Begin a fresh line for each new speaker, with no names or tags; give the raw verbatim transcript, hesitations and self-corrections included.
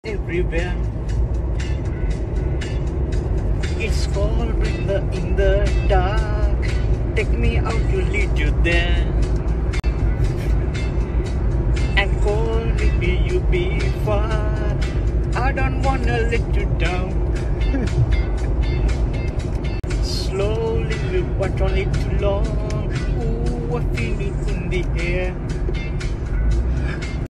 everywhere. It's cold in the in the dark. Take me out to lead you there. And call maybe you be far. I don't wanna let you down. Slowly, but only too long. Ooh, I feel it in the air.